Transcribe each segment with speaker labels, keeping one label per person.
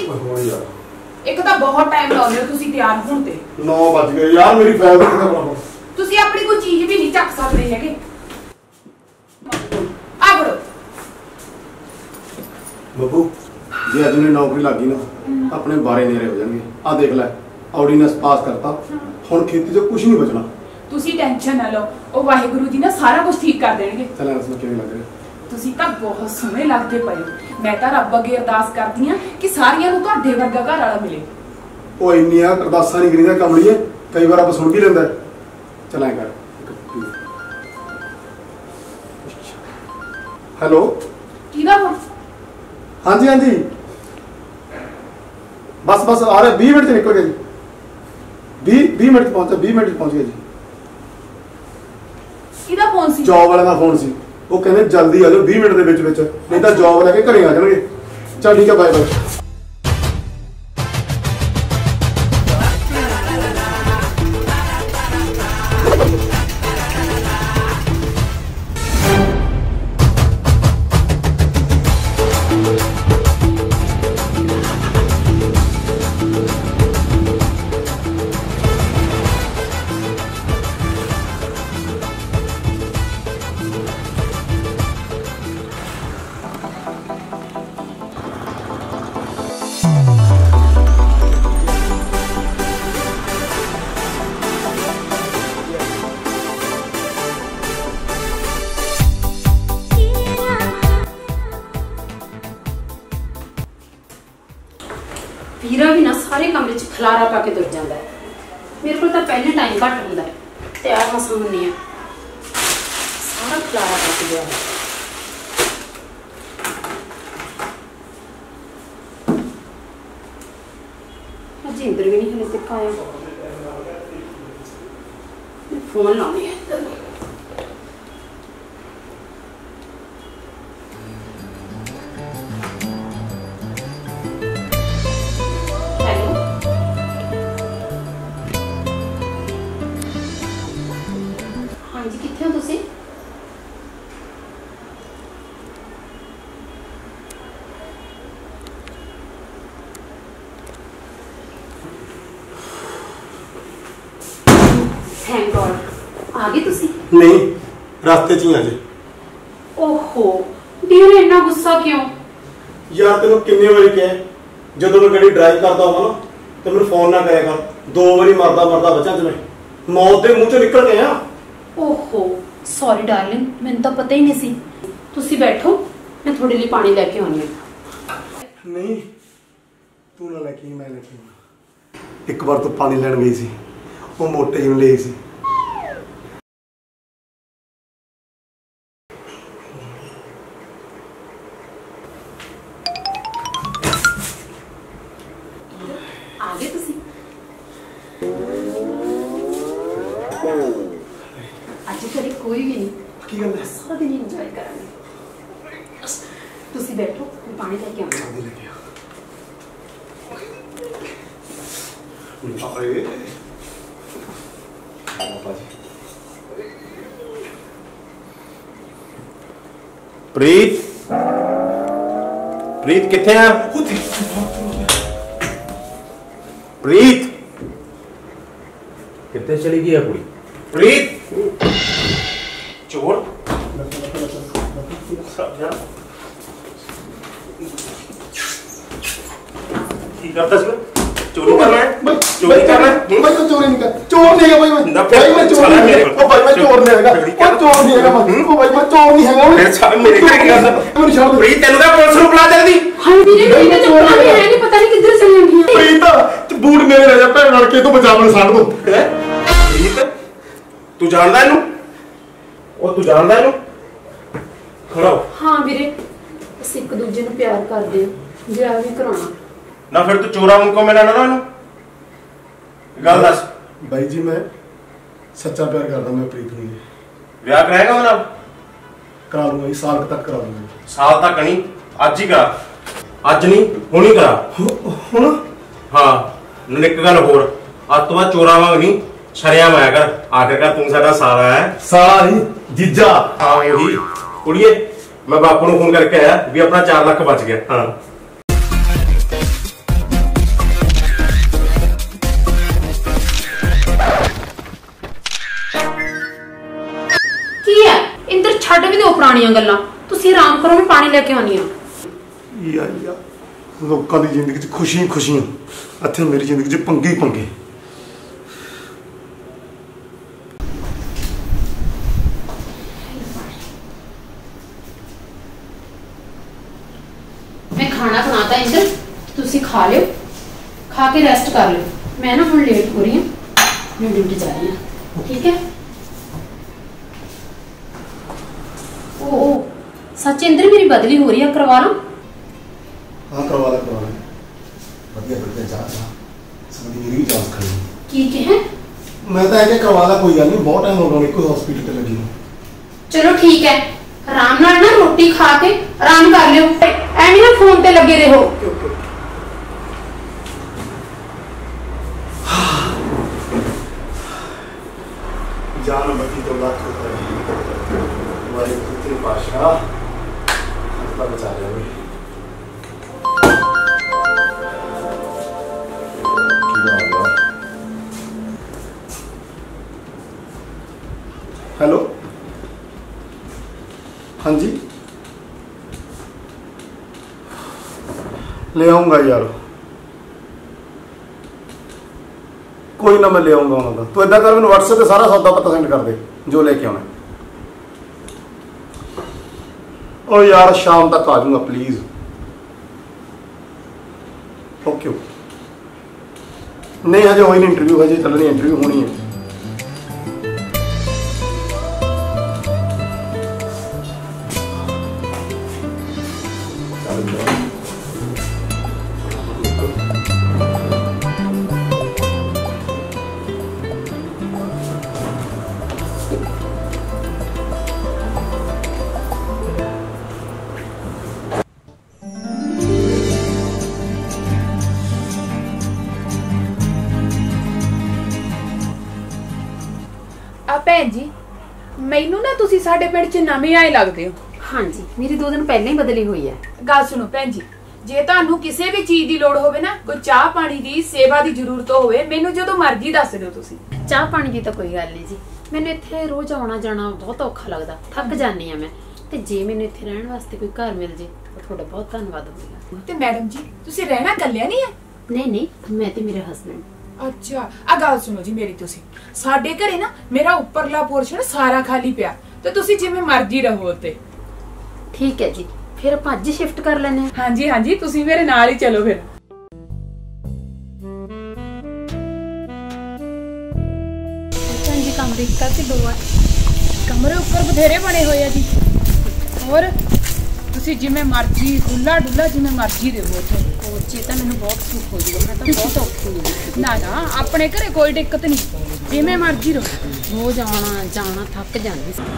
Speaker 1: एक तो बहुत टाइम लाउंदे हो तुसी तैयार होण ते
Speaker 2: 9 बज गए यार मेरी फैमिली कितना बड़ा
Speaker 1: तुसी अपनी कोई चीज भी नहीं चक सकदे हैगे आ बड़ो
Speaker 2: बब्बू जे अज ने नौकरी लग गई ना अपने बारे नेरे हो जाएंगे आ देख ले ऑर्डिनेंस पास करता हुण खेती चो कुछ नहीं बचना
Speaker 1: तुसी टेंशन ना लो ओ वाहिगुरु जी ना सारा कुछ ठीक कर देंगे
Speaker 2: चल रसम किवें लग रहा
Speaker 1: तुसी तां बहुत सोहणे लगदे पए मैं तां रब अगे अरदास करदी हां कि सारियां नूं तुहाडे वर्गा घर वाला मिले
Speaker 2: ओ इन्नियां अरदासां नहीं करीदा कमलीए कई बार आप सुन भी लेंदा चल ऐ कर हेलो
Speaker 1: किदा फोन
Speaker 2: हाँ जी बस बस आ रहे 20 मिनट से निकल गए जी 20 मिनट पहुंचा 20 मिनट पहुंच गए जी
Speaker 1: किदा फोन सी
Speaker 2: जॉब वाले का फोन सी वो कहने जल्दी आ जाओ 20 मिनट के विच नहीं तो जॉब लेके घरे आ जाएंगे चल ठीक है बाय बाय
Speaker 3: हीरा भी ना सारे कमरे च खलारा पा के तुर जाता है मेरे को तो पहले टाइम घट होंदा है तैयार मसां होनी है सारा खलारा पा के गया है अज इंद्र भी नहीं हले तक आया फोन लाने है थैंक गॉड आ गए तुसी
Speaker 2: नहीं रास्ते च ही आ जे
Speaker 3: ओहो डीयर इतना गुस्सा क्यों
Speaker 2: यार तेन किन्ने बारी कहा जो मैं गड्डी ड्राइव करता होगा ना तो मेरे फोन ना करे कर 2 बारी मरदा मरदा बचा च मैं मौत के मुंह चो निकल गया
Speaker 3: ओहो सॉरी डार्लिंग मैंने तो पता ही नहीं सी तुसी बैठो मैं थोड़े लिए पानी लेके आनी हूं
Speaker 2: नहीं तू ना लेके मैं लेके एक बार तो पानी लैन गई सी वो मोटे ही ले सी
Speaker 3: आगे तुसी आज घरे कोई भी नहीं
Speaker 2: की गल है
Speaker 3: सारा दिन एंजॉय करांगे तुसी बैठो मैं पानी लेके आऊंगा
Speaker 2: लेके आ अरे
Speaker 4: प्रीत प्रीत किथे है प्रीत कितने चली गई है कुड़ी प्रीत चोर की करता है चोरी कर रहा है चोरी कर रहा है
Speaker 2: भाई तो चोरी नहीं कर चोर नहीं है भाई मैं चोर नहीं है ओ भाई मैं चोर नहीं है ओ चोर नहीं है ओ भाई मैं चोर नहीं है
Speaker 4: मेरे साथ मेरे घर की करदा
Speaker 2: मैं छोड़
Speaker 4: प्रीत तेनु का पुलिस ਨੂੰ ਬੁਲਾ ਜਲਦੀ
Speaker 3: हां मेरे मेरे तो चोर है नहीं पता नहीं किधर चली गई है
Speaker 2: प्रीत बूट मेरे रह जा भैन लड़के तो बचा मैं साड़ दो
Speaker 4: प्रीत तू जानदा ਇਹਨੂੰ ਉਹ ਤੂੰ ਜਾਣਦਾ ਇਹਨੂੰ ਖੜਾ ਹੋ
Speaker 3: हां ਵੀਰੇ ਅਸੀਂ ਇੱਕ ਦੂਜੇ ਨੂੰ ਪਿਆਰ ਕਰਦੇ ਹਾਂ ਵਿਆਹ ਵੀ ਕਰਾਉਣਾ
Speaker 4: ਨਾ ਫਿਰ ਤੂੰ ਚੋਰਾ ਵਾਂਗ ਕੋ ਮਿਲਣਾ ਨਾ ਇਹਨੂੰ ਗੱਲ ਦੱਸ
Speaker 2: भाई जी मैं सच्चा प्यार करता मैं प्रीत ਨੂੰ
Speaker 4: ਵਿਆਹ ਕਰਾਏਗਾ ਉਹਦੇ ਨਾਲ
Speaker 2: करा लूंगा इस साल तक करा लूंगा
Speaker 4: ਸਾਲ ਤੱਕ ਨਹੀਂ ਅੱਜ ਹੀ ਕਰਾ ਅੱਜ ਨਹੀਂ ਹੁਣ ਹੀ ਕਰਾ
Speaker 2: ਹੁਣ
Speaker 4: ਹਾਂ ਨਾਲੇ ਇੱਕ ਗੱਲ ਹੋਰ ਅੱਜ ਤੋਂ ਬਾਅਦ ਚੋਰਾ ਵਾਂਗ ਨਹੀਂ ਸ਼ਰਿਆਮ ਆਇਆ ਕਰ ਆਖਿਰਕਾਰ ਤੂੰ ਸਾਡਾ ਸਾਲਾ ਹੈ
Speaker 2: साला नहीं जीजा
Speaker 4: ਹਾਂ ਉਹੀ ਕੁੜੀਏ ਮੈਂ ਬਾਪੂ ਨੂੰ ਫੋਨ ਕਰਕੇ ਆਇਆ ਵੀ ਆਪਣਾ 4 ਲੱਖ ਬਚ ਗਿਆ ਹਾਂ
Speaker 3: ਪੁਰਾਣੀਆਂ ਗੱਲਾਂ। ਤੁਸੀਂ ਆਰਾਮ ਕਰੋ, ਮੈਂ ਪਾਣੀ ਲੈ ਕੇ ਆਉਣੀ ਆ।
Speaker 2: ਯਾ ਲੋਕਾਂ ਦੀ ਜ਼ਿੰਦਗੀ 'ਚ ਖੁਸ਼ੀਆਂ ਖੁਸ਼ੀਆਂ, ਇੱਥੇ ਮੇਰੀ ਜ਼ਿੰਦਗੀ 'ਚ ਪੰਗੇ ਹੀ ਪੰਗੇ।
Speaker 3: मैं खाना बनाता इंदर, तुसी खा लियो, खा के रेस्ट कर लियो। मैं ना हुण लेट हो रही हूँ, मैं ड्यूटी जा रही हूँ, ठीक है। ओ सच इंदर मेरी बदली हो रही है, करवा लो।
Speaker 2: हाँ करवा ले बढ़िया बढ़िया जा समझी मेरी भी जांच खड़ी
Speaker 3: की है
Speaker 2: मैं तो ऐसे करवा ला, कोई गल नहीं, बहुत टाइम हो गया कोई हॉस्पिटल पे लगी।
Speaker 3: चलो ठीक है, आराम नाल ना रोटी खा के आराम कर लियो, एवें ना फोन ते लगे रहो।
Speaker 2: जान बची तो लाख तुम्हारी पुत्री पाशा बचा रहे। हेलो हाँ जी ले आऊँगा यार, कोई ना मैं ले आऊँगा उन्होंने। तो इदा कर, मैं व्हाट्सएप पे सारा सौदा पता सेंड कर दे जो लेके आना। और यार शाम तक आ जाऊँगा प्लीज़। Okay okay. नहीं हजे हुई नहीं इंटरव्यू, हजे चल रही इंटरव्यू होनी है।
Speaker 1: ਭੈਣ ਜੀ ਮੈਨੂੰ ਨਾ ਤੁਸੀਂ ਸਾਡੇ ਪਿੰਡ 'ਚ ਨਵੇਂ ਆਏ ਲੱਗਦੇ ਹੋ।
Speaker 3: ਹਾਂਜੀ ਮੇਰੀ 2 ਦਿਨ ਪਹਿਲਾਂ ਹੀ ਬਦਲੀ ਹੋਈ ਹੈ।
Speaker 1: ਗੱਲ ਸੁਣੋ ਭੈਣ ਜੀ, ਜੇ ਤੁਹਾਨੂੰ ਕਿਸੇ ਵੀ ਚੀਜ਼ ਦੀ ਲੋੜ ਹੋਵੇ ਨਾ, ਕੋਈ ਚਾਹ ਪਾਣੀ ਦੀ ਸੇਵਾ ਦੀ ਜ਼ਰੂਰਤ ਹੋਵੇ, ਮੈਨੂੰ ਜਦੋਂ ਮਰਜ਼ੀ ਦੱਸ ਦਿਓ ਤੁਸੀਂ।
Speaker 3: ਚਾਹ ਪਾਣੀ ਦੀ ਤਾਂ ਕੋਈ ਗੱਲ ਨਹੀਂ ਜੀ, ਮੈਨੂੰ ਇੱਥੇ ਰੋਜ਼ ਆਉਣਾ ਜਾਣਾ ਬਹੁਤ ਔਖਾ ਲੱਗਦਾ, ਥੱਕ ਜਾਂਦੀ ਆ ਮੈਂ। ਤੇ ਜੇ ਮੈਨੂੰ ਇੱਥੇ ਰਹਿਣ ਵਾਸਤੇ ਕੋਈ ਘਰ ਮਿਲ ਜੇ ਤਾਂ ਤੁਹਾਡਾ ਬਹੁਤ ਧੰਨਵਾਦ ਹੋਵੇਗਾ।
Speaker 1: ਤੇ ਮੈਡਮ ਜੀ ਤੁਸੀਂ ਰਹਿਣਾ ਇਕੱਲਿਆਂ ਨਹੀਂ ਹੈ?
Speaker 3: ਨਹੀਂ ਮੈਂ ਤੇ ਮੇਰੇ ਹਸਬੰਡ।
Speaker 1: ਅੱਛਾ ਆ ਗੱਲ ਸੁਣੋ ਜੀ ਮੇਰੀ, ਤੁਸੀਂ ਸਾਡੇ ਘਰੇ ਨਾ ਮੇਰਾ ਉੱਪਰਲਾ ਪੋਰਸ਼ਨ ਸਾਰਾ ਖਾਲੀ ਪਿਆ, ਤੇ ਤੁਸੀਂ ਜਿਵੇਂ ਮਰਜ਼ੀ ਰਹੋ ਉੱਤੇ।
Speaker 3: ਠੀਕ ਹੈ ਜੀ, ਫਿਰ ਆਪਾਂ ਅੱਜ ਸ਼ਿਫਟ ਕਰ ਲੈਨੇ ਆ।
Speaker 1: ਹਾਂਜੀ ਹਾਂਜੀ ਤੁਸੀਂ ਮੇਰੇ ਨਾਲ ਹੀ ਚਲੋ ਫਿਰ।
Speaker 3: ਜੀ ਕਮਰੇ ਇੱਕ ਕਿ 2 ਆ?
Speaker 1: ਕਮਰੇ ਉੱਪਰ ਬਥੇਰੇ ਬਣੇ ਹੋਏ ਆ ਜੀ, ਹੋਰ ਤੁਸੀਂ ਜਿਵੇਂ ਮਰਜ਼ੀ ਖੁੱਲਾ ਡੁੱਲਾ ਜਿਵੇਂ ਮਰਜ਼ੀ ਰਹੋ ਉੱਥੇ।
Speaker 3: ਕੋਚੇ ਤਾਂ ਮੈਨੂੰ ਬਹੁਤ ਸੁੱਖ ਹੋ ਜੂਗਾ, ਮੈਂ ਤਾਂ ਬਹੁਤ ਔਖੀ ਹੋ ਗਈ।
Speaker 1: ਨਾ ਨਾ ਆਪਣੇ ਘਰੇ ਕੋਈ ਦਿੱਕਤ ਨਹੀਂ, ਜਿਵੇਂ ਮਰਜ਼ੀ ਰਹੋ।
Speaker 3: ਰੋਜ਼ ਆਉਣਾ ਜਾਣਾ ਥੱਕ ਜਾਂਦੀ ਸੀ।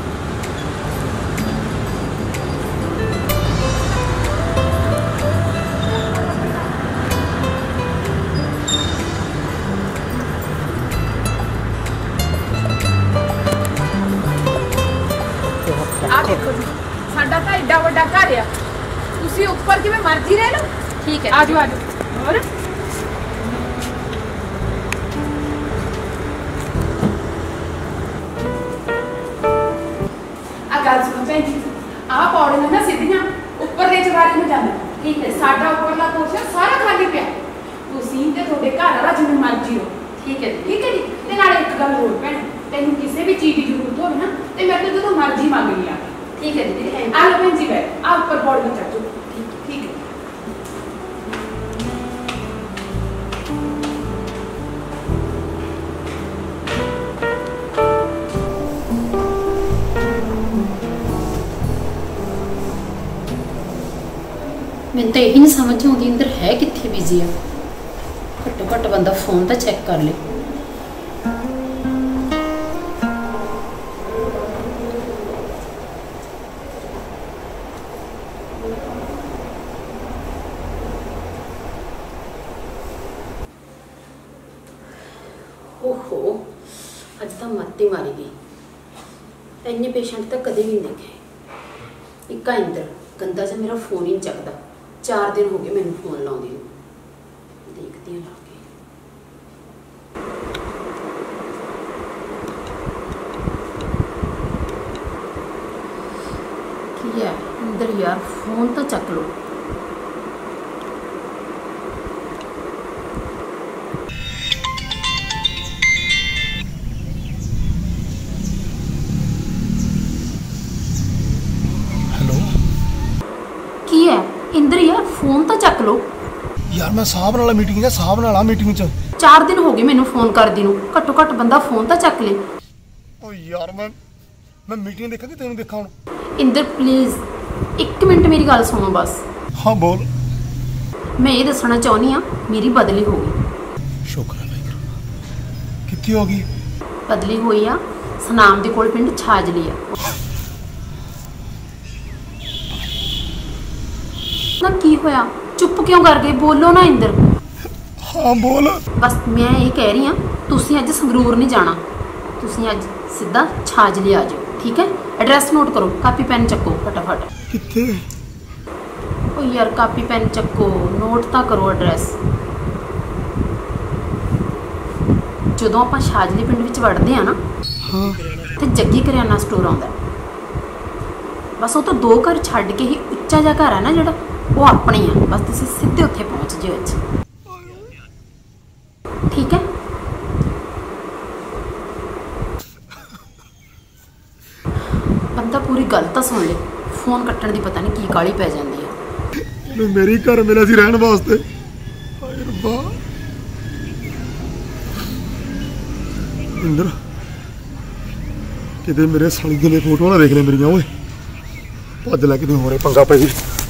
Speaker 1: ਆ ਦੇਖੋ ਜੀ ਸਾਡਾ ਤਾਂ ਏਡਾ ਵੱਡਾ ਘਰ ਆ, ਤੁਸੀਂ ਉੱਪਰ ਜਿਵੇਂ ਮਰਜ਼ੀ ਰਹਿ ਲਓ।
Speaker 3: ਠੀਕ ਹੈ
Speaker 1: ਆਜੋ ਆਜੋ। ਹੋਰ ਆ ਗੱਲ ਸੁਣੋ ਭੈਣ ਜੀ, ਆਹ ਪੌੜੀਆਂ ਨਾ ਸਿੱਧੀਆਂ ਉੱਪਰਲੇ ਚਵਾਰੇ ਨੂੰ ਜਾਂਦੀਆਂ।
Speaker 3: ਠੀਕ ਹੈ,
Speaker 1: ਸਾਡਾ ਉੱਪਰਲਾ ਪੋਰਸ਼ਨ ਸਾਰਾ ਖਾਲੀ ਪਿਆ, ਤੁਸੀਂ ਤੇ ਤੁਹਾਡੇ ਘਰ ਵਾਲਾ ਜਿਵੇਂ ਮਰਜ਼ੀ ਹੋ।
Speaker 3: ਠੀਕ ਹੈ
Speaker 1: ਠੀਕ ਹੈ ਜੀ। ਤੇ ਨਾਲੇ ਇੱਕ ਗੱਲ ਹੋਰ ਭੈਣ, ਤੈਨੂੰ ਕਿਸੇ ਵੀ ਚੀਜ਼ ਦੀ ਜ਼ਰੂਰਤ ਹੋਵੇ ਨਾ ਤੇ ਮੇਰੇ ਤੋਂ ਜਦੋਂ ਮਰਜ਼ੀ ਮੰਗ ਲਿਆ।
Speaker 3: ਠੀਕ ਹੈ ਦੀਦੀ।
Speaker 1: ਆ ਲਓ ਭੈਣ ਜੀ ਬੈਠ, ਆ ਉੱਪਰ ਪੌੜੀਆਂ ਚੜ੍ਹ ਜਾਓ। ਠੀਕ ਹੈ।
Speaker 3: ਮੈਨੂੰ ਤਾਂ ਇਹ ਨਹੀਂ ਸਮਝ ਆਉਂਦੀ ਅੰਦਰ ਹੈ ਕਿੱਥੇ ਬਿਜ਼ੀ ਆ। ਘੱਟੋ ਘੱਟ ਬੰਦਾ ਫੋਨ ਤਾਂ ਚੈੱਕ ਕਰ ਲੇ। ਓਹੋ ਅੱਜ ਤਾਂ ਮੱਤੀ ਮਾਰੀ ਗਈ। ਇੰਨੇ ਪੇਸ਼ੈਂਟ ਤਾਂ ਕਦੇ ਵੀ ਨਹੀਂ ਦੇਖੇ। ਇੱਕ ਇੰਦਰ ਗੰਦਾ ਜਿਹਾ ਮੇਰਾ ਫੋਨ ਹੀ ਨਹੀਂ ਚੱਕਦਾ। 4 ਦਿਨ ਹੋ ਗਏ ਮੈਨੂੰ ਫੋਨ ਲਾਉਂਦੀ ਨੂੰ। ਦੇਖਦੀ ਹਾਂ ਲਾ ਕੇ। इंदर यार फोन तो चक लो।
Speaker 5: हेलो
Speaker 3: की है इंदर यार फोन तो चक लो।
Speaker 5: यार मैं साहब नाल मीटिंग च साहब नाल मीटिंग च
Speaker 3: 4 दिन हो गए मैनू फोन करदी नू, घट्टो घट्ट बंदा फोन तो चक ले।
Speaker 5: ओ यार मैं मीटिंग देखा कि तेनू देखा हुण।
Speaker 3: इंदर प्लीज़ 1 मिनट मेरी गल सुनो बस।
Speaker 5: हाँ बोल।
Speaker 3: मैं ये दसना चाहनी हाँ मेरी बदली हो गई।
Speaker 5: शुक्र है भाई। कितनी हो गई?
Speaker 3: बदली हुई आ सनाम दे कोल पिंड छाजली आ। ना की होया चुप क्यों कर गए? बोलो ना इंदर।
Speaker 5: हाँ बोल।
Speaker 3: बस मैं ये कह रही हाँ तुसी अज संगरूर नहीं जाना, तुसी अज सीधा छाजली आ जाओ ठीक है। एड्रैस नोट करो, कापी पेन चक्को फटाफट।
Speaker 5: कितने?
Speaker 3: ओ यार कापी पेन चक्को, नोट तो करो एड्रैस। ਜਦੋਂ ਆਪਾਂ ਛਾਜਲੀ ਪਿੰਡ ਵਿੱਚ ਵੜਦੇ ਆ ਨਾ ਤੇ ਜੱਗੀ ਕਰਿਆਨਾ ਸਟੋਰ ਆਉਂਦਾ। ਬਸ ਉਹ ਤੋਂ 2 ਘਰ ਛੱਡ ਕੇ ਹੀ ਉੱਚਾ ਜਿਹਾ ਘਰ ਹੈ ਨਾ ਜਿਹੜਾ, ਉਹ ਆਪਣੇ ਆ। ਬਸ ਤੁਸੀਂ ਸਿੱਧੇ ਉੱਥੇ ਪਹੁੰਚ ਜਿਓ ਅੱਜ ਠੀਕ ਹੈ। ਬੰਦਾ ਪੂਰੀ ਗੱਲ ਤਾਂ ਸੁਣ ਲੈ, ਫੋਨ ਕੱਟਣ ਦੀ ਪਤਾ ਨਹੀਂ ਕੀ ਕਾਹਲੀ ਪੈ ਜਾਂਦੀ ਹੈ।
Speaker 5: ਮੇਰੀ ਘਰ ਮਿਲਿਆ ਸੀ ਰਹਿਣ ਵਾਸਤੇ। ਹਾਏ ਰੱਬਾ इंदर किते मेरे साली दी फोटो ना देख ले मेरिया। ओए भज लै किते हो रहे पंगा पै।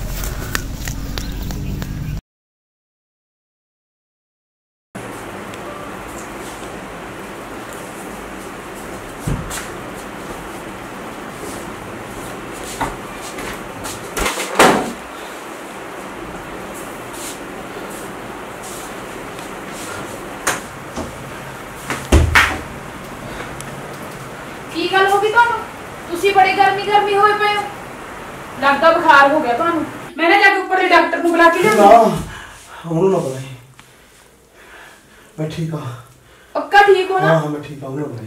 Speaker 1: ਕੀ ਗੱਲ ਹੋ ਗਈ ਤੁਹਾਨੂੰ? ਤੁਸੀਂ ਬੜੇ ਗਰਮੀ ਹੋਏ ਪਏ ਹੋ, ਲੱਗਦਾ ਬੁਖਾਰ ਹੋ ਗਿਆ ਤੁਹਾਨੂੰ। ਮੈਂ ਨਾ ਜਾ ਕੇ ਉੱਪਰ ਦੇ ਡਾਕਟਰ ਨੂੰ ਬੁਲਾ ਕੇ
Speaker 2: ਨਾ
Speaker 1: ਲਿਆਉਂਦੀ।
Speaker 2: ਉਹਨੂੰ ਨਾ ਬੁਲਾਈ, ਮੈਂ ਠੀਕ ਆ।
Speaker 1: ਪੱਕਾ ਠੀਕ ਹੋ ਨਾ?
Speaker 2: ਹਾਂ ਮੈਂ ਠੀਕ ਆ, ਉਹਨੂੰ ਨਾ ਬੁਲਾਈ।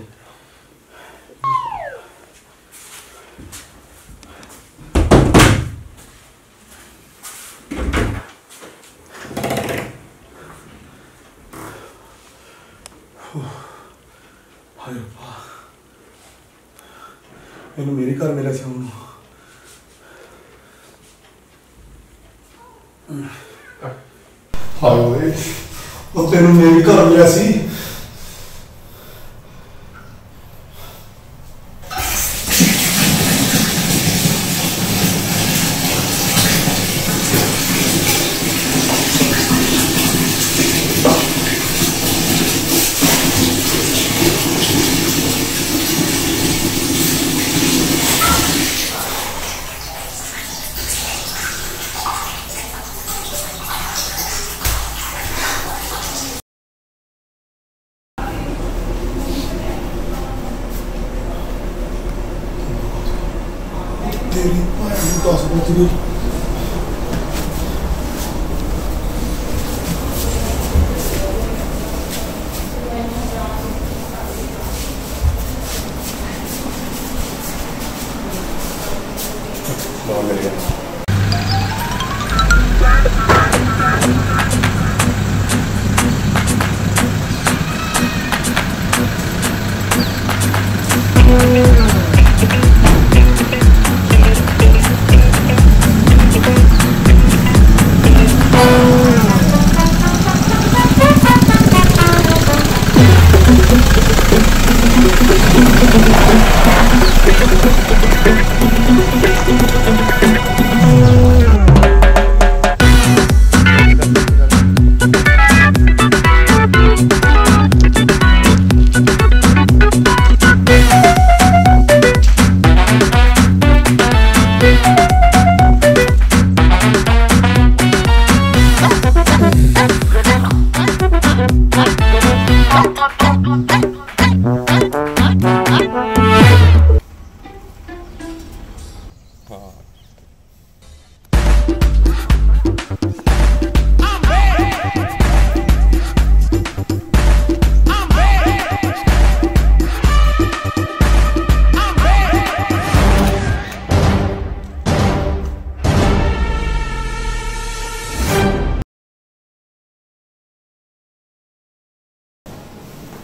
Speaker 2: ਹਾਏ ਰੱਬਾ ਇਹਨੂੰ ਮੇਰੇ ਘਰ ਮਿਲਿਆ ਸੀ ਉਹਨੂੰ। ਹਾਏ ਓਏ ਉਹ ਤੈਨੂੰ ਮੇਰੇ ਘਰ ਮਿਲਿਆ ਸੀ। तेरी भाई 10 बज गई।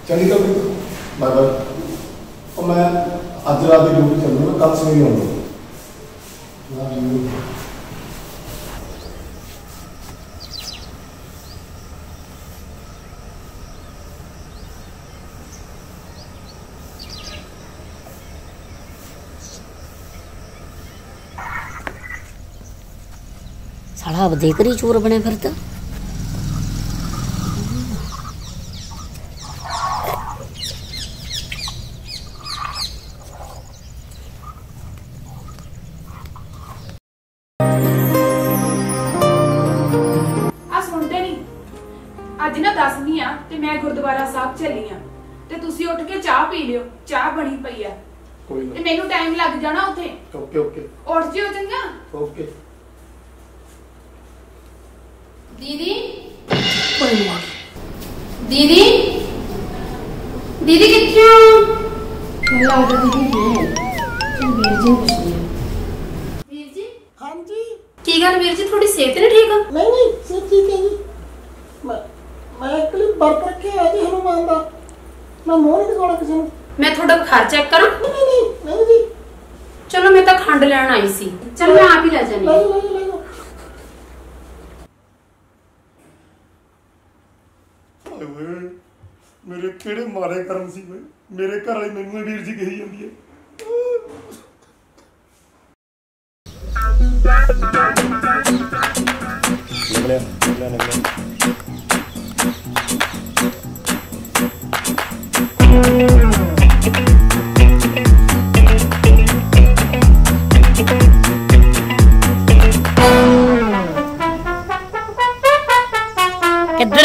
Speaker 5: चली तो बाय बाय। और मैं आज रात की ड्यूटी चलूँगा, कल से नहीं आऊँगा।
Speaker 6: साला अब देकर ही चोर बने फिरता।
Speaker 1: ਅੱਜ ਨਾ 10ਵੀਂ ਆ ਤੇ ਮੈਂ ਗੁਰਦੁਆਰਾ ਸਾਹਿਬ ਚੱਲੀ ਆ ਤੇ ਤੁਸੀਂ ਉੱਠ ਕੇ ਚਾਹ ਪੀ ਲਿਓ, ਚਾਹ ਬਣੀ ਪਈ ਆ।
Speaker 5: कोई ना।
Speaker 1: ਤੇ ਮੈਨੂੰ ਟਾਈਮ ਲੱਗ ਜਾਣਾ ਉੱਥੇ।
Speaker 5: ओके ओके
Speaker 1: ਉੱਠ ਜਿਓ ਚੰਗਾ।
Speaker 5: ओके।
Speaker 3: दीदी दीदी दीदी कितने हो? मैं लगता दीदी है चल वीर जी पूछ लिया। वीर जी
Speaker 7: हाँ जी।
Speaker 3: की गल वीर जी थोड़ी सेहत नहीं ठीक है?
Speaker 7: नहीं सब ठीक है जी। मैं एक्चुअली वर्क रखे आया जी हनुमान दा। मैं मोह नहीं दिखाना किसी को।
Speaker 3: मैं थोड़ा बुखार चेक करूं?
Speaker 7: नहीं जी।
Speaker 3: चलो मैं तो खंड लेना आई सी। चल मैं आप ही ले जानी।
Speaker 7: ले लो।
Speaker 5: मेरे केड़े मारे कर्म सी बे, मेरे घर वाली मैनू वीर जी कही जाती है। निकलिया।
Speaker 6: किधर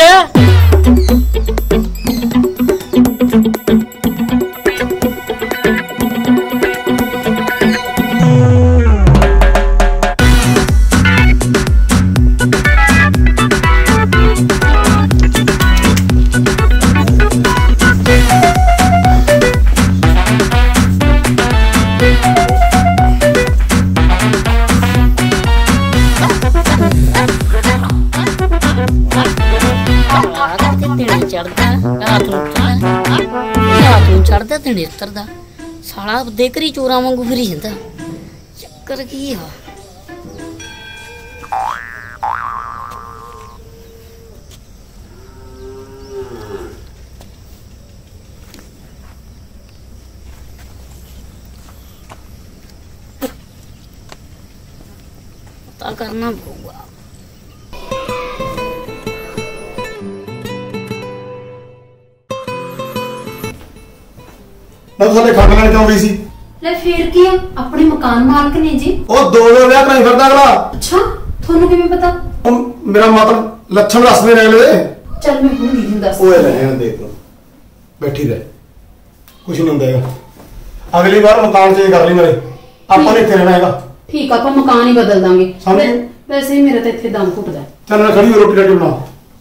Speaker 6: चढ़ता ते उतरदा साला देकरी चोरा वांगू फिरी जांदा। चक्कर की आ पता करना पड़ेगा।
Speaker 5: मैं थोड़े खंड लेने क्यों गई सी?
Speaker 3: ले फिर की अपने मकान मालक ने जी।
Speaker 5: ओ दो ब्याह कराई फिरदा अगला।
Speaker 3: अच्छा थानू किवें पता?
Speaker 5: मेरा मतलब लक्षण दसने रह ले।
Speaker 3: चल मैं भूल गई दस।
Speaker 5: ओए रहने देख लो, बैठी रह, कुछ नहीं होता। अगली बार मकान चेंज कर ली मेरे, ਆਪਾਂ ਨੇ ਇੱਥੇ ਰਹਿਣਾ ਹੈਗਾ।
Speaker 3: ठीक ਆਪਾਂ मकान ही बदल दांगे।
Speaker 5: समझ
Speaker 3: वैसे ही मेरा तो इत्थे दम घुटदा।
Speaker 5: चल मैं खड़ी हो रोटी राटी बना।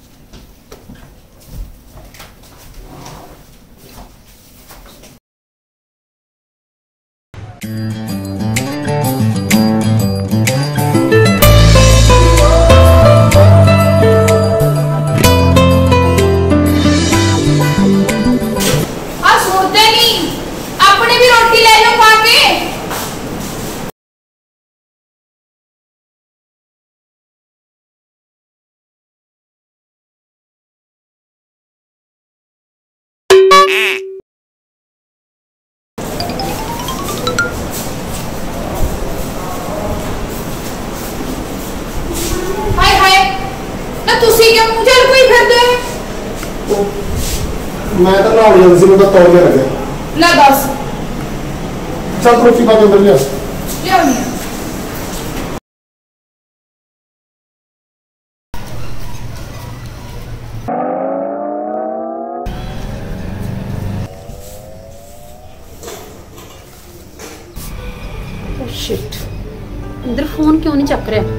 Speaker 5: मैं तो नहाने जाती सी, मैं तो तौर के लगे।
Speaker 1: ਲੈ ਦੱਸ
Speaker 5: चल रोटी पा के अंदर लिया।
Speaker 1: ਲਿਆਉਣੀ ਆ।
Speaker 3: शिट इंदर फोन क्यों नहीं चक रहा?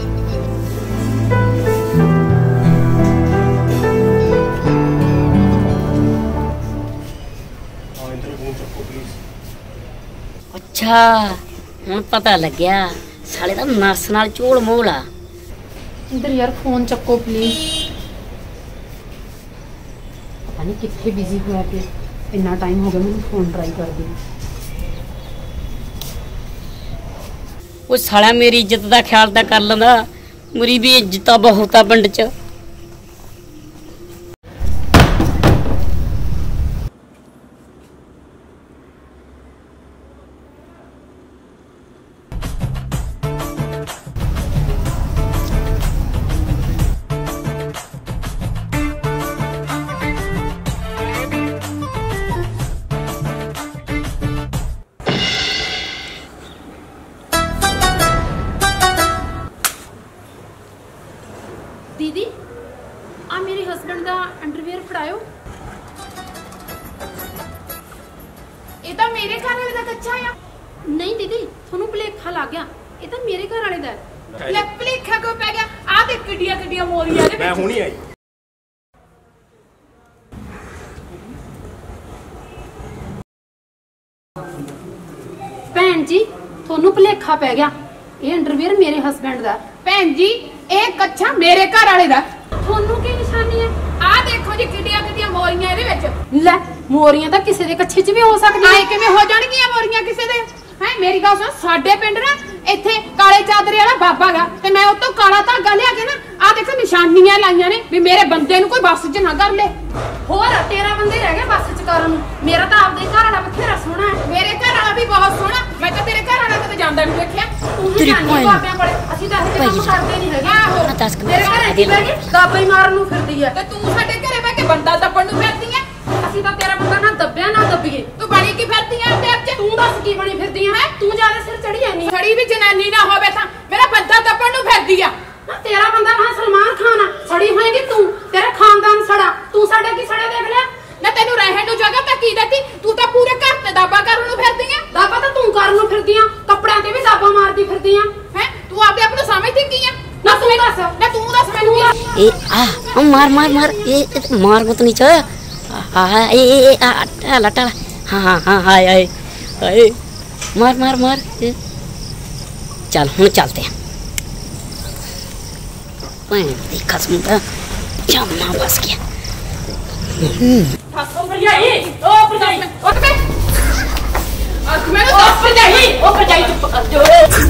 Speaker 6: अच्छा हुण पता लग गया साले दा नर्स नाल झोल मोल आ।
Speaker 3: इंदर यार फोन चक्को प्लीज। नहीं कितने बिजी हुआ पे इन्ना टाइम हो गया मैंने फोन ट्राई कर दी।
Speaker 6: वो साला मेरी इज्जत का ख्याल तो कर लेंदा, मेरी भी इज्जत बहुत आ पिंड च।
Speaker 3: दीदी आ मेरे हस्बैंड का अंडरवेयर फड़ायो।
Speaker 1: ਇਹ ਤਾਂ ਮੇਰੇ ਘਰ ਵਾਲੇ ਦਾ ਕੱਚਾ ਆ।
Speaker 3: नहीं दीदी थोनू भुलेखा लग गया, ये तो मेरे घर वाले दा है।
Speaker 1: ਲੈ ਭਲੇਖਾ ਕਿਉਂ ਪੈ ਗਿਆ? ਆ ਦੇਖ ਕਿੱਡੀਆਂ ਕਿੱਡੀਆਂ ਮੋਰੀਆਂ ਦੇ
Speaker 4: ਮੈਂ
Speaker 1: ਵਿੱਚ।
Speaker 4: ਹੁਣੀ ਆਈ।
Speaker 3: भैन जी थोनू भुलेखा पै गया, ये अंडरवेयर मेरे हस्बैंड दा।
Speaker 1: ਭੈਣ ਜੀ ਇਹ ਕੱਚਾ ਮੇਰੇ ਘਰ ਵਾਲੇ ਦਾ।
Speaker 3: थोनू की निशानी है?
Speaker 1: ਆ ਦੇਖੋ ਜੀ ਕਿੱਡੀਆਂ ਕਿੱਡੀਆਂ ਮੋਰੀਆਂ ਇਹਦੇ ਵਿੱਚ।
Speaker 3: ਲੈ ਮੋਰੀਆਂ ਤਾਂ ਕਿਸੇ ਦੇ ਕੱਛੇ 'ਚ ਵੀ ਹੋ ਸਕਦੀਆਂ।
Speaker 1: ਆਏ ਕਿਵੇਂ ਹੋ ਜਾਣਗੀਆਂ ਮੋਰੀਆਂ ਕਿਸੇ ਦੇ? ਹੈ ਮੇਰੀ ਗੱਲ ਸੁਣ, ਸਾਡੇ ਪਿੰਡ ਨਾ ਇੱਥੇ ਕਾਲੇ ਚਾਦਰੇ ਵਾਲਾ ਬਾਬਾ ਗਾ ਤੇ ਮੈਂ ਉਤੋਂ ਕਾਲਾ ਧਾਗਾ ਲਿਆ ਕੇ ਨਾ ਆ ਦੇਖੋ ਨਿਸ਼ਾਨੀਆਂ ਲਾਈਆਂ ਨੇ ਵੀ ਮੇਰੇ ਬੰਦੇ ਨੂੰ ਕੋਈ ਬੱਸ 'ਚ ਨਾ ਕਰ ਲੈ।
Speaker 3: ਹੋਰ ਤੇਰਾ ਬੰਦੇ ਰਹਿ ਗਿਆ ਬੱਸ 'ਚ ਕਰਨ ਨੂੰ, ਮੇਰਾ ਤਾਂ ਆਪਦੇ ਘਰ ਵਾਲਾ ਬਥੇਰਾ ਸੋਹਣਾ ਹੈ।
Speaker 1: ਮੇਰੇ ਘਰ ਵਾਲਾ ਵੀ ਬਹੁਤ ਸੋਹਣਾ, ਮੈਂ ਤਾਂ ਤੇਰੇ ਘਰ ਵਾਲਾ ਕਦੇ ਜਾਂਦਾ ਨਹੀਂ ਦੇਖਿਆ।
Speaker 3: ਤੂੰ ਹੀ
Speaker 6: ਤੇਰੀ
Speaker 3: ਜਾਣੀ
Speaker 6: ਭੈਣ।
Speaker 3: ਬਾਬਿਆਂ ਕੋਲੇ, ਅਸੀਂ ਤਾਂ ਇਹ ਕੰਮ ਕਰਦੇ ਨਹੀਂ ਹੈਗੇ।
Speaker 1: ਆਹੋ
Speaker 6: ਆ ਦੱਸ ਕੇ
Speaker 3: ਮੇਰੇ ਘਰ
Speaker 6: ਦੇ
Speaker 3: ਇੱਥੇ ਬਹਿ ਕੇ ਗਾਪੇ ਮਾਰਨ ਨੂੰ ਫਿਰਦੀ ਹੈ।
Speaker 1: ਤੇ ਤੂੰ ਸਾਡੇ ਘਰੇ ਬੈ ਕੇ ਬੰਦਾ ਦੱਬਣ ਨੂੰ ਫਿਰਦੀ ਐ।
Speaker 3: ਅਸੀਂ ਤਾਂ ਤੇਰਾ ਬੰਦਾ ਨਾ ਦੱਬਿਆ ਨਾ ਦੱਬੀਏ।
Speaker 1: ਤੂੰ ਬਣੀ ਕੀ ਫਿਰਦੀ ਐ ਤੇ ਅੱਜ
Speaker 3: ਤੂੰ ਦੱਸ ਕੀ ਬਣੀ ਫਿਰਦੀ ਹੈ? ਤੂੰ ਜਿਆਦਾ ਸਿਰ ਚੜੀ ਜਾਨੀ।
Speaker 1: ਖੜੀ ਵੀ ਜਨਾਨੀ ਨਾ ਹੋਵੇ ਤਾਂ ਮੇਰਾ ਬੰਦਾ ਦੱਬਣ ਨੂੰ ਫਿਰਦੀ ਆ।
Speaker 3: ਨਾ ਤੇਰਾ ਬੰਦਾ ਨਾ ਸਲਮਾਨ ਖਾਨ ਆ, ਸੜੀ ਹੋਏਗੀ ਤੂੰ, ਤੇਰਾ ਖਾਨਦਾਨ ਸੜਾ, ਤੂੰ ਸਾਡੇ ਕੀ ਸੜਾ ਦੇਖ ਲਿਆ?
Speaker 1: ਨਾ ਤੈਨੂੰ ਰਹਿਣ ਨੂੰ ਜਗ੍ਹਾ ਤਾਂ ਕੀ ਦਿੱਤੀ? ਤੂੰ ਤਾਂ ਪੂਰੇ ਘਰ ਤੇ ਦਾਬਾ ਕਰਨ ਨੂੰ ਫਿਰਦੀ ਐ।
Speaker 3: ਦਾਬਾ ਤਾਂ ਤੂੰ ਕਰਨ ਨੂੰ ਫਿਰਦੀ ਆ, ਕੱਪੜਿਆਂ ਤੇ ਵੀ ਦਾਬਾ ਮਾਰਦੀ ਫਿਰਦੀ ਆ।
Speaker 1: ਹੈ ਤੂੰ ਆਪਦੇ ਆਪ ਨੂੰ ਸਮਝਦੀ ਕੀ ਆ?
Speaker 3: ਨਾ ਤੂੰ ਦੱਸ।
Speaker 1: ਨਾ ਤੂੰ ਦੱਸ ਮੈਨੂੰ ਕੀ
Speaker 6: ए आ मार मार मार ये मार मत नीचे। हाँ ए टाला टाला। हाँ हाँ हाँ हाय हाय हाय मार मार मार। चल हम चलते हैं। देखा सुनता जाना बस गया।
Speaker 1: ਫਸੋ ਭਰਜਾਈ ਓ ਭਰਜਾਈ ਉੱਠ ਬੈ ਅੱਜ ਮੈਨੂੰ ਦੱਸ ਭਰਜਾਈ ਓ ਭਰਜਾਈ ਚੁੱਪ ਕਰ ਜੋ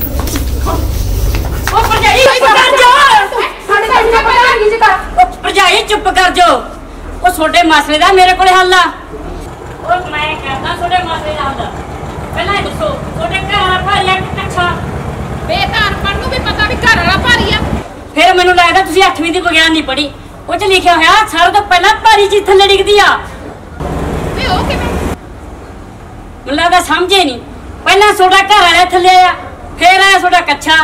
Speaker 1: ਓ ਭਰਜਾਈ ਚੁੱਪ ਕਰ ਜੋ ਸਾਡੇ ਤਾਂ ਇੰਨਾ ਪਤਾ ਨਹੀਂ ਜੀ ਕਰ
Speaker 6: भरजाई चुप कर जो, वो छोटे मसले का मेरे को हल आ। और मैं कहता छोटे मसले का हल पहला दसो छोटे घर वाला भारी है कि कच्चा?
Speaker 1: ਬੇਤਾਨ ਪੜ ਨੂੰ ਵੀ ਪਤਾ ਵੀ ਘਰ ਵਾਲਾ ਭਾਰੀ ਆ।
Speaker 6: फिर मैनू लगता तुसी 8वीं दी विज्ञान नहीं पढ़ी, वो च लिखा होया सारे तो पहला भारी चीज थल्ले डिगदी आ।
Speaker 1: ਵੇ ਉਹ ਕਿਵੇਂ?
Speaker 6: मैनू लगता समझे नहीं, पहला छोटा घर वाला थल्ले आया फिर आया छोटा कच्चा।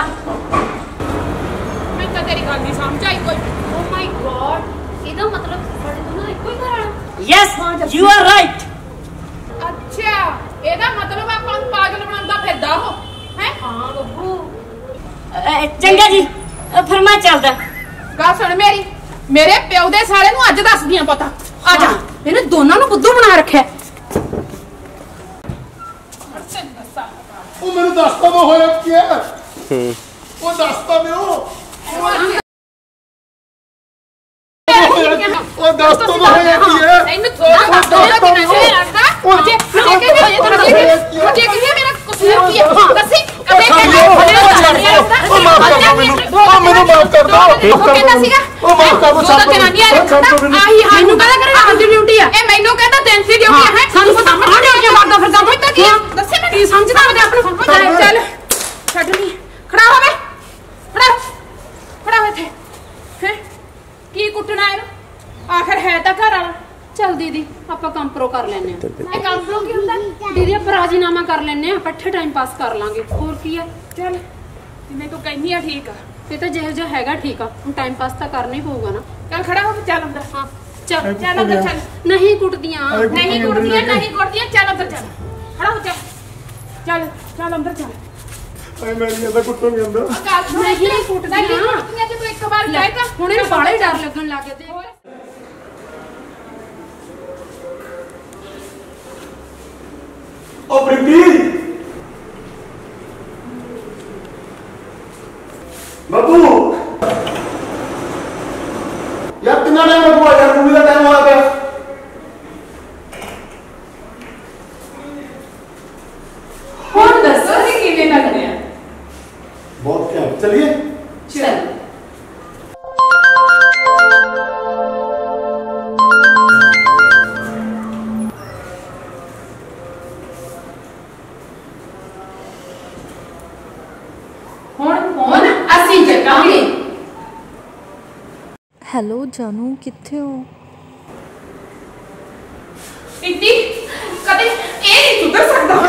Speaker 1: ਮੈਂ ਤਾਂ ਤੇਰੀ ਗੱਲ ਨਹੀਂ ਸਮਝ ਆਈ ਕੋਈ।
Speaker 3: ਓ ਮਾਈ ਗॉड, ਇਹਦਾ ਮਤਲਬ ਸਾਡੇ ਦੋਨਾਂ ਦਾ ਇੱਕੋ ਹੀ ਘਰ ਵਾਲਾ।
Speaker 6: Yes you are right.
Speaker 1: ਅੱਛਾ ਇਹਦਾ ਮਤਲਬ ਆਪਾਂ ਨੂੰ ਪਾਗਲ ਬਣਾਉਂਦਾ ਫਿਰਦਾ ਉਹ ਹੈ।
Speaker 3: ਹਾਂ ਬੱਬੂ
Speaker 6: चंगा जी फिर मैं चलदा।
Speaker 1: ਗੱਲ ਸੁਣ ਮੇਰੀ, ਮੇਰੇ ਪਿਓ ਦੇ ਸਾਲੇ ਨੂੰ ਅੱਜ ਦੱਸਦੀਆਂ ਪਤਾ। ਆ ਜਾ
Speaker 3: ਇਹਨੇ ਦੋਨਾਂ ਨੂੰ ਬੁੱਧੂ ਬਣਾ ਰੱਖਿਆ।
Speaker 5: ਉਹ ਮੈਨੂੰ ਦੱਸਤਾ ਮੈਂ ਹੋਇਆ ਕੀ ਹੈ। ਉਹ ਦੱਸਤਾ ਮੈਨੂੰ। ਉਹ ਦੱਸਤਾ ਮੈਂ ਹੋਇਆ ਕੀ ਹੈ।
Speaker 1: ਇਹਨੂੰ ਥੋੜਾ ਥੋੜਾ ਕਿਵੇਂ ਰੱਖਦਾ ਮੁਝੇ ਕਿਵੇਂ ਮੇਰਾ ਕਸੂਰ ਕੀ ਹੈ ਦੱਸੀ ਕਦੇ
Speaker 5: ਮੈਨੂੰ ਮਾਫ ਕਰ ਦੋ।
Speaker 1: ਉਹ ਕਹਿੰਦਾ ਸੀਗਾ
Speaker 5: ਉਹ ਮਾਫ ਕਰ ਦੋ।
Speaker 1: ਤਾਂ ਜਨਾਨੀਆਂ ਆਹੀ ਮੈਨੂੰ ਕਹਿੰਦਾ ਕਰੇ ਰਾਤ ਦੀ ਡਿਊਟੀ ਆ। ਇਹ ਮੈਨੂੰ ਕਹਿੰਦਾ ਦਿਨ ਦੀ ਡਿਊਟੀ ਹੈ।
Speaker 3: ਸਾਨੂੰ ਪਤਾ ਮਾ ਡਿਊਟੀ ਵਗਦਾ ਫਿਰਦਾ
Speaker 1: ਕੋਈ ਤਾਂ ਕੀ ਦੱਸੇ ਮੈਂ
Speaker 3: ਕੀ ਸਮਝਦਾ ਮੈਂ ਆਪਣੇ
Speaker 1: ਚੱਲ ਛੱਡ ਨਹੀਂ ਖੜਾ ਹੋ ਵੇ ਖੜਾ ਹੋ ਇੱਥੇ ਹੈ ਕੀ ਕੁੱਟਣਾ ਇਹਨੂੰ? ਆਖਰ ਹੈ ਤਾਂ ਘਰ ਵਾਲਾ।
Speaker 3: ਚੱਲ ਦੀਦੀ ਆਪਾਂ ਕੰਪਰੋ ਕਰ ਲੈਨੇ ਆ।
Speaker 1: ਇਹ ਕੰਮ ਫਰੋ ਕੀ ਹੁੰਦਾ?
Speaker 3: ਦੀਦੀ ਆਪਾਂ ਰਾਜੀਨਾਮਾ ਕਰ ਲੈਨੇ ਆ, ਇਕੱਠੇ ਟਾਈਮ ਪਾਸ ਕਰ ਲਾਂਗੇ, ਹੋਰ ਕੀ ਆ।
Speaker 1: ਚੱਲ ਜਿਵੇਂ ਤੂੰ ਕਹਿੰਦੀ ਆ ਠੀਕ ਆ।
Speaker 3: ਇਹ ਤਾਂ ਜਿਹੋ ਜਿਹਾ ਹੈਗਾ ਠੀਕ ਆ, ਹੁਣ ਟਾਈਮ ਪਾਸ ਤਾਂ ਕਰਨਾ ਹੀ ਪਊਗਾ ਨਾ।
Speaker 1: ਚੱਲ ਖੜਾ ਹੋ ਚੱਲ ਅੰਦਰ।
Speaker 3: ਹਾਂ ਚੱਲ
Speaker 1: ਚੱਲ ਅੰਦਰ ਚੱਲ।
Speaker 3: ਨਹੀਂ ਕੁੱਟਦੀਆਂ
Speaker 1: ਨਹੀਂ ਕੁੱਟਦੀਆਂ ਚੱਲ ਅੰਦਰ ਚੱਲ। ਖੜਾ ਹੋ ਚੱਲ ਚੱਲ ਚੱਲ ਅੰਦਰ ਚੱਲ।
Speaker 5: ਐ ਮੈਂ ਨਹੀਂ ਇਹਦਾ ਕੁੱਟੂਗੀ ਅੰਦਰ।
Speaker 3: ਨਹੀਂ ਕੁੱਟਦੀਆਂ
Speaker 1: ਜਦੋਂ ਇੱਕ ਵਾਰ
Speaker 3: ਲੈ,
Speaker 1: ਕਹਿਤਾ
Speaker 3: ਹੁਣ ਇਹਨੂੰ ਬਾਹਲਾ ਹੀ ਡਰ ਲੱਗਣ ਲੱਗ ਗਿਆ। ਤੇ
Speaker 2: ਉਹ ਪ੍ਰੀਤੀ ਬੱਬੂ ਯਾਰ ਕਿੰਨਾ ਟਾਈਮ ਲੱਗੂਗਾ ਯਾਰ, ਮੂਵੀ ਦਾ ਟਾਈਮ ਹੋਇਆ ਪਿਆ।
Speaker 8: हेलो जानू किथे हो?
Speaker 1: इतनी कदे ए नहीं सुधर सकता